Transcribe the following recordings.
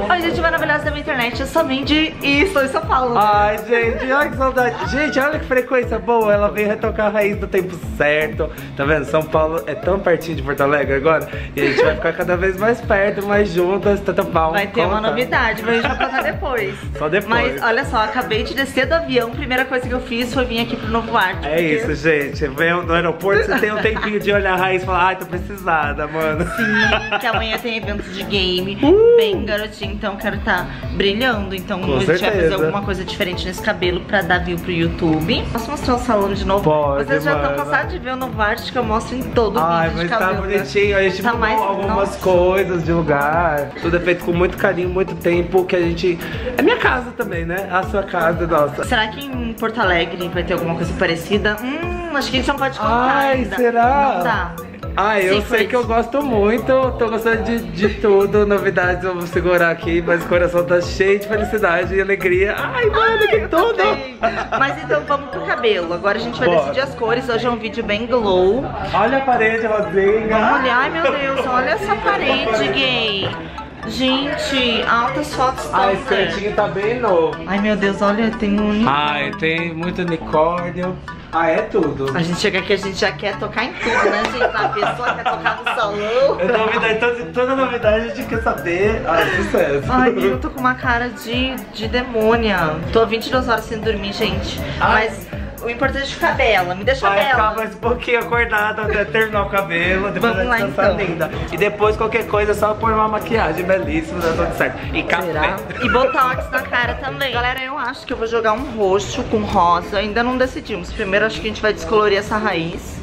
Oi, gente maravilhosa da minha internet, eu sou Mindy e estou em São Paulo. Ai, gente, olha que saudade. Gente, olha que frequência boa, ela veio retocar a raiz do tempo certo. Tá vendo? São Paulo é tão pertinho de Porto Alegre agora. E a gente vai ficar cada vez mais perto, mais juntas, tanta pau. Vai ter uma novidade, mas a gente vai contar depois. Só depois. Mas olha só, acabei de descer do avião, primeira coisa que eu fiz foi vir aqui pro Novo Arte. É isso, gente. Vem no aeroporto, você tem um tempinho de olhar a raiz e falar, ai, tô precisada, mano. Sim, que amanhã tem evento de game, bem garotinho, então quero estar brilhando. Então Com a gente vai certeza. fazer alguma coisa diferente nesse cabelo pra dar view pro YouTube. Posso mostrar o salão de novo? Pode, Vocês já estão mano. cansados de ver o Novo Arte que eu mostro em todo o Ai, vídeo mas de cabelo. tá bonitinho, a gente Tá mudou mais- algumas nossa. coisas de lugar. Tudo é feito com muito carinho, muito tempo, que a gente... É minha casa também, né? A sua casa, nossa. Será que em Porto Alegre vai ter alguma coisa parecida? Acho que a gente não pode contar Ai, ainda. será? Não dá. Ai, eu Secret. sei que eu gosto muito, tô gostando de tudo, novidades eu vou segurar aqui, mas o coração tá cheio de felicidade e alegria. Ai, mano, que tudo! Também. Mas então vamos pro cabelo. Agora a gente vai Bora. decidir as cores. Hoje é um vídeo bem glow. Olha a parede rosinha. Olha, ai meu Deus, olha essa parede, gay. Gente, altas fotos Ai, esse também. cantinho tá bem novo. Ai meu Deus, olha, tem um... Ai, tem muito unicórnio. Ah, é tudo. A gente chega aqui, a gente já quer tocar em tudo, né, gente? A pessoa quer tocar no salão. É novidade, toda novidade a gente quer saber. Ai, sucesso. Ai, eu tô com uma cara de demônia. Tô 22 horas sem dormir, gente. Ai. Mas o importante é ficar bela, me deixa Vai ficar bela. mais um pouquinho acordada até terminar o cabelo, depois Vamos vai lá, descansar então. linda. E depois qualquer coisa é só pôr uma maquiagem belíssima, dá tudo certo. E café. Será? E botox na cara também. Galera, eu acho que eu vou jogar um roxo com rosa. Ainda não decidimos. Primeiro acho que a gente vai descolorir essa raiz.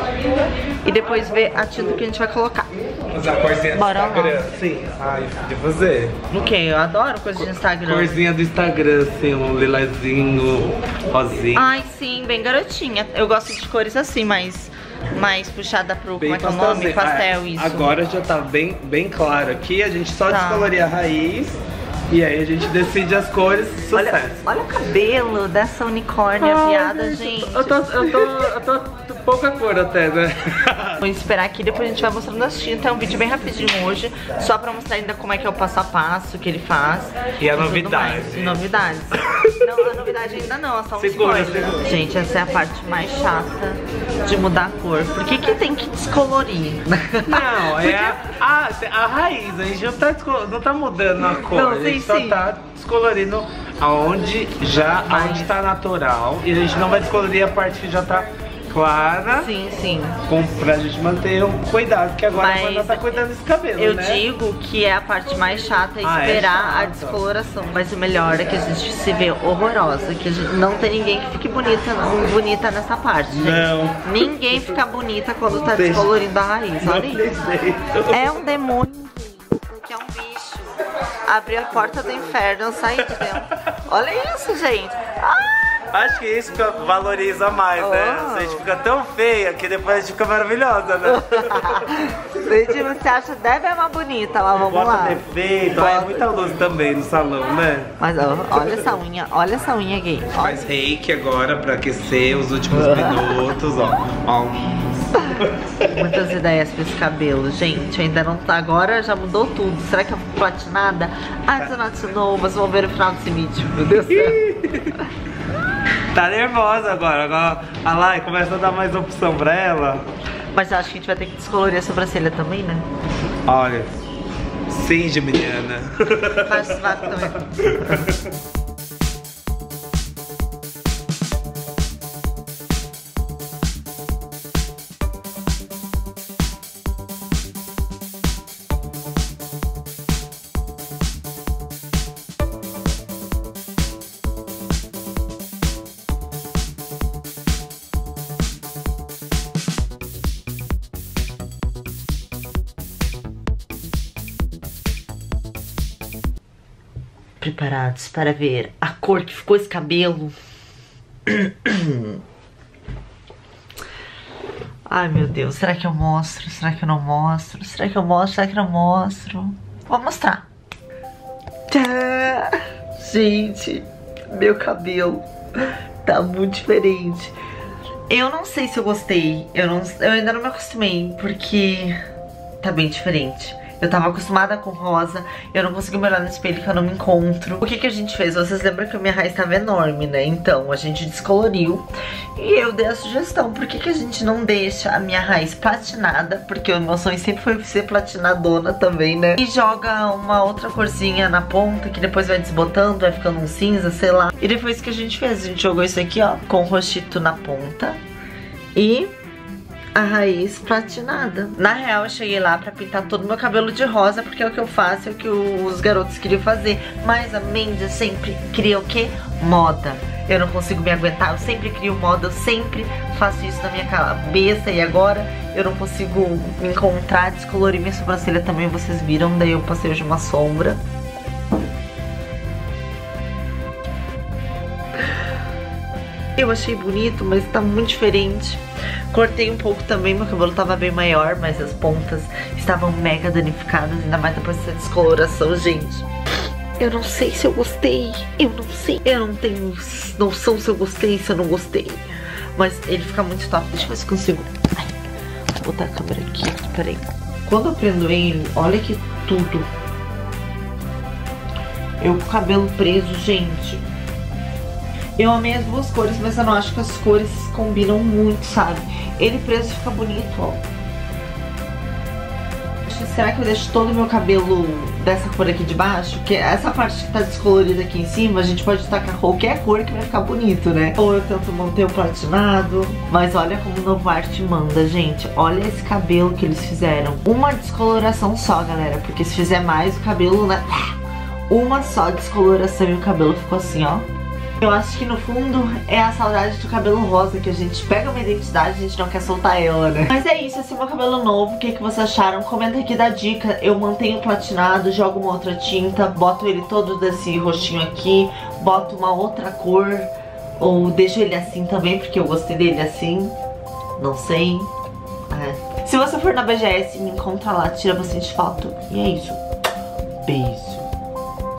E depois ver a tinta que a gente vai colocar. Usar a corzinha do Bora lá. Instagram. Sim, ai, de você. No que? Eu adoro coisa de Instagram. Corzinha do Instagram, assim, um lilazinho, rosinha. Ai, sim, bem garotinha. Eu gosto de cores assim, mais puxada pro, como é que é o nome? pastelzinho. Pastel, Ah, isso. Agora já tá bem claro aqui, a gente só Tá. descolorir a raiz e aí a gente decide as cores, Olha, sucesso. olha o cabelo dessa unicórnia viada, gente. Eu tô pouca cor até, né? Vou esperar aqui, depois a gente vai mostrando as tintas. É um vídeo bem rapidinho hoje, só pra mostrar ainda como é que é o passo a passo que ele faz. E a tudo novidade. mais. E novidades. Não, a novidade ainda não, é só um Segura, spoiler. segura. Gente, essa é a parte mais chata de mudar a cor. Por que que tem que descolorir? Não, é a raiz, a gente não tá mudando a cor, Não, a gente sim, só sim. tá descolorindo aonde tá natural e a gente não vai descolorir a parte que já tá clara. Sim, sim. Pra gente manter o cuidado, que agora Mas a Ana tá cuidando desse cabelo, Eu né? digo que é a parte mais chata é Ah, é esperar a chato. descoloração. Mas o melhor é que a gente se vê horrorosa. Que a gente não tem ninguém que fique bonita nessa parte, gente. Não. Ninguém fica bonita quando tá Tem- descolorindo a raiz. Não Olha tem isso. jeito. É um demônio, porque é um bicho. Abrir a porta do inferno, eu saí de dentro. Olha isso, gente. Acho que isso que valoriza mais, né? Oh. A gente fica tão feia que depois a gente fica maravilhosa, né? Gente, você acha deve é uma bonita, mas vamos Bota lá. defeito, é Bota. muita luz também no salão, né? Mas ó, olha essa unha gay. Ó. Faz reiki agora pra aquecer os últimos minutos, ó. Muitas ideias pra esse cabelo, gente. Ainda não tá. Agora já mudou tudo. Será que eu fico platinada? Ah, desatinou, mas vamos ver no final desse vídeo. Meu Deus do céu. Tá nervosa agora, a Lai começa a dar mais opção pra ela. Mas eu acho que a gente vai ter que descolorir a sobrancelha também, né? Olha, sim, Geminiana. Faz sovaco também. Preparados para ver a cor que ficou esse cabelo? Ai, meu Deus, será que eu mostro? Será que eu não mostro? Será que eu mostro? Será que eu não mostro? Vou mostrar. Tá. Gente, meu cabelo tá muito diferente. Eu não sei se eu gostei. Eu ainda não me acostumei, porque tá bem diferente. Eu tava acostumada com rosa, eu não consigo me olhar no espelho que eu não me encontro. O que que a gente fez? Vocês lembram que a minha raiz tava enorme, né? Então, a gente descoloriu e eu dei a sugestão. Por que que a gente não deixa a minha raiz platinada? Porque o meu sonho sempre foi ser platinadona também, né? E joga uma outra corzinha na ponta, que depois vai desbotando, vai ficando um cinza, sei lá. E depois que a gente fez, a gente jogou isso aqui, ó, com roxito na ponta e a raiz platinada. Na real, eu cheguei lá pra pintar todo o meu cabelo de rosa, porque é o que eu faço, é o que os garotos queriam fazer. Mas a Mandy sempre cria o quê? Moda. Eu não consigo me aguentar, eu sempre crio moda, eu sempre faço isso na minha cabeça. E agora eu não consigo me encontrar, descolorir minha sobrancelha também, vocês viram. Daí eu passei hoje uma sombra. Eu achei bonito, mas tá muito diferente. Cortei um pouco também, meu cabelo tava bem maior, mas as pontas estavam mega danificadas, ainda mais depois dessa descoloração, gente. Eu não sei se eu gostei, eu não sei. Eu não tenho noção se eu gostei, se eu não gostei. Mas ele fica muito top. Deixa eu ver se consigo. Ai, vou botar a câmera aqui, peraí. Quando eu prendo ele, olha que tudo. Eu com o cabelo preso, gente. Eu amei as duas cores, mas eu não acho que as cores combinam muito, sabe? Ele preso fica bonito, ó. Será que eu deixo todo o meu cabelo dessa cor aqui de baixo? Porque essa parte que tá descolorida aqui em cima, a gente pode tacar qualquer cor que vai ficar bonito, né? Ou eu tento manter o platinado. Mas olha como o Novo Arte manda, gente. Olha esse cabelo que eles fizeram. Uma descoloração só, galera. Porque se fizer mais, o cabelo, né? Uma só descoloração e o cabelo ficou assim, ó. Eu acho que no fundo é a saudade do cabelo rosa, que a gente pega uma identidade e a gente não quer soltar ela, né? Mas é isso, esse é o meu cabelo novo, o que que vocês acharam? Comenta aqui, dá dica. Eu mantenho platinado, jogo uma outra tinta, boto ele todo desse roxinho aqui, boto uma outra cor, ou deixo ele assim também, porque eu gostei dele assim, não sei. Se você for na BGS, me encontra lá, tira bastante foto. E é isso. Beijo.